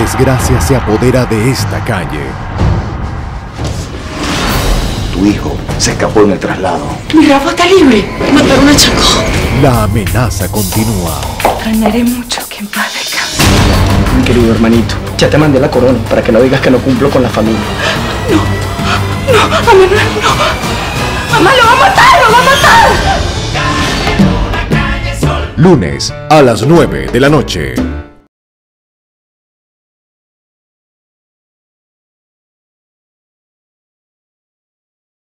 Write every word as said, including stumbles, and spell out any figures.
desgracia se apodera de esta calle. Tu hijo se escapó en el traslado. Mi Rafa está libre. Mataron a Chaco. La amenaza continúa. Extrañaré mucho que en paz descanse. Mi querido hermanito, ya te mandé la corona para que no digas que no cumplo con la familia. No, no, a Manuel no. Mamá lo va a matar, lo va a matar. Lunes a las nueve de la noche.